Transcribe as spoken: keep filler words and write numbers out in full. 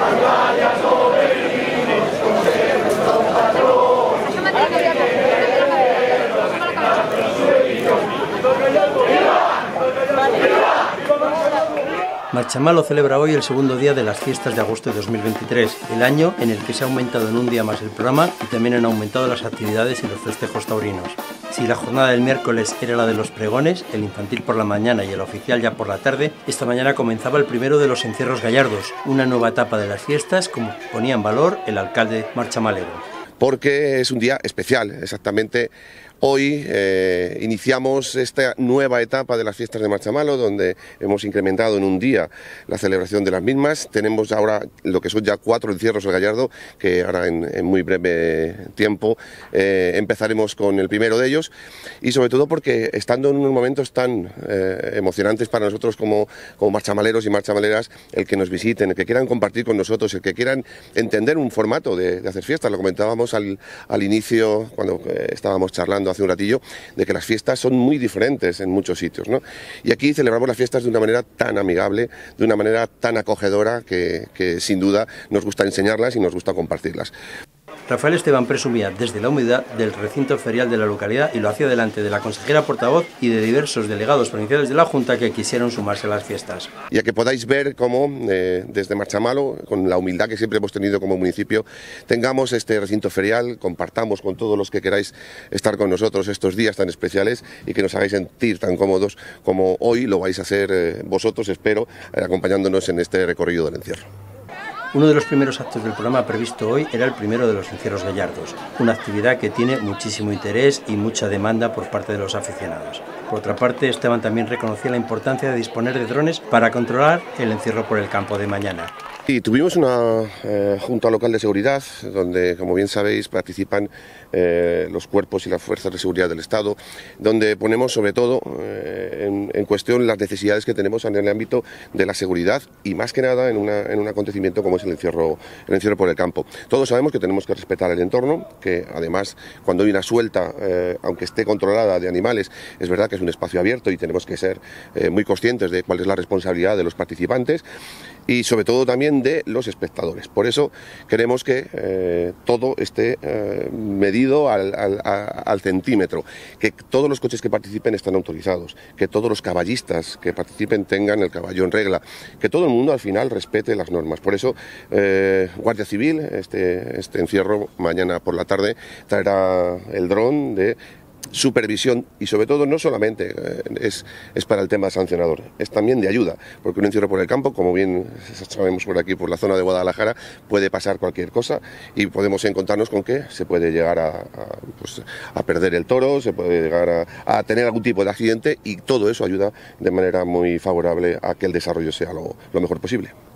Marchamalo celebra hoy el segundo día de las fiestas de agosto de dos mil veintitrés, el año en el que se ha aumentado en un día más el programa y también han aumentado las actividades y los festejos taurinos. Si la jornada del miércoles era la de los pregones, el infantil por la mañana y el oficial ya por la tarde, esta mañana comenzaba el primero de los encierros gallardos, una nueva etapa de las fiestas como ponía en valor el alcalde marchamalero. Porque es un día especial, exactamente. Hoy eh, iniciamos esta nueva etapa de las fiestas de Marchamalo, donde hemos incrementado en un día la celebración de las mismas. Tenemos ahora lo que son ya cuatro encierros al gallardo, que ahora en, en muy breve tiempo eh, empezaremos con el primero de ellos. Y sobre todo porque estando en unos momentos tan eh, emocionantes para nosotros como, como marchamaleros y marchamaleras, el que nos visiten, el que quieran compartir con nosotros, el que quieran entender un formato de, de hacer fiestas. Lo comentábamos al, al inicio, cuando eh, estábamos charlando hace un ratillo, de que las fiestas son muy diferentes en muchos sitios, ¿no? Y aquí celebramos las fiestas de una manera tan amigable, de una manera tan acogedora, que, que sin duda nos gusta enseñarlas y nos gusta compartirlas. Rafael Esteban presumía desde la humildad del recinto ferial de la localidad y lo hacía delante de la consejera portavoz y de diversos delegados provinciales de la Junta que quisieron sumarse a las fiestas. Y a que podáis ver cómo eh, desde Marchamalo, con la humildad que siempre hemos tenido como municipio, tengamos este recinto ferial, compartamos con todos los que queráis estar con nosotros estos días tan especiales y que nos hagáis sentir tan cómodos como hoy lo vais a hacer eh, vosotros, espero, eh, acompañándonos en este recorrido del encierro. Uno de los primeros actos del programa previsto hoy era el primero de los encierros gallardos, una actividad que tiene muchísimo interés y mucha demanda por parte de los aficionados. Por otra parte, Esteban también reconocía la importancia de disponer de drones para controlar el encierro por el campo de mañana. Y tuvimos una eh, junta local de seguridad donde, como bien sabéis, participan eh, los cuerpos y las fuerzas de seguridad del Estado, donde ponemos sobre todo eh, en, en cuestión las necesidades que tenemos en el ámbito de la seguridad y más que nada en, una, en un acontecimiento como es el encierro, el encierro por el campo. Todos sabemos que tenemos que respetar el entorno, que además cuando hay una suelta, eh, aunque esté controlada, de animales, es verdad que es un espacio abierto y tenemos que ser eh, muy conscientes de cuál es la responsabilidad de los participantes y sobre todo también de los espectadores. Por eso queremos que eh, todo esté eh, medido al, al, al centímetro, que todos los coches que participen estén autorizados, que todos los caballistas que participen tengan el caballo en regla, que todo el mundo al final respete las normas. Por eso eh, Guardia Civil, este, este encierro mañana por la tarde traerá el dron de supervisión y sobre todo no solamente eh, es, es para el tema sancionador, es también de ayuda, porque un encierro por el campo, como bien sabemos por aquí, por la zona de Guadalajara, puede pasar cualquier cosa y podemos encontrarnos con que se puede llegar a, a, pues, a perder el toro, se puede llegar a, a tener algún tipo de accidente y todo eso ayuda de manera muy favorable a que el desarrollo sea lo, lo mejor posible.